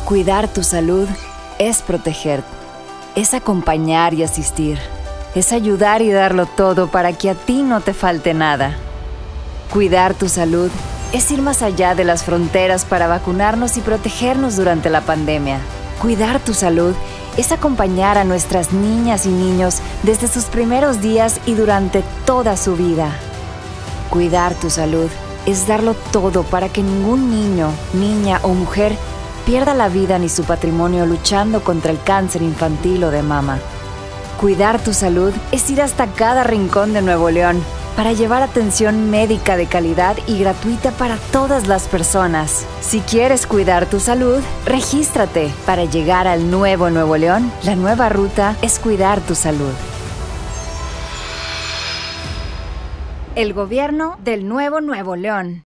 Cuidar tu salud es proteger, es acompañar y asistir, es ayudar y darlo todo para que a ti no te falte nada. Cuidar tu salud es ir más allá de las fronteras para vacunarnos y protegernos durante la pandemia. Cuidar tu salud es acompañar a nuestras niñas y niños desde sus primeros días y durante toda su vida. Cuidar tu salud es darlo todo para que ningún niño, niña o mujer pierda la vida ni su patrimonio luchando contra el cáncer infantil o de mama. Cuidar tu salud es ir hasta cada rincón de Nuevo León para llevar atención médica de calidad y gratuita para todas las personas. Si quieres cuidar tu salud, regístrate. Para llegar al nuevo Nuevo León, la nueva ruta es cuidar tu salud. El gobierno del nuevo Nuevo León.